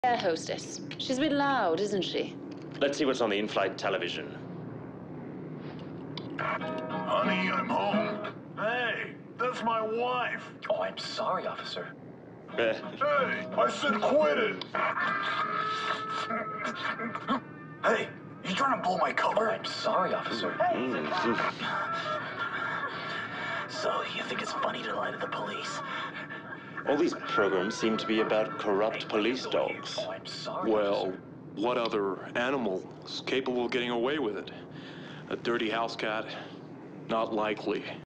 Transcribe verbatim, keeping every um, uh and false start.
Air hostess. She's a bit loud, isn't she? Let's see what's on the in-flight television. Honey, I'm home. Hey, that's my wife. Oh, I'm sorry, officer. Uh, Hey, I said quit it. Hey, you trying to blow my Oh, cover? I'm sorry, officer. So, you think it's funny to lie to the police? all these programs seem to be about corrupt police dogs. Oh, I'm sorry, Well, officer. what other animal is capable of getting away with it? A dirty house cat? Not likely.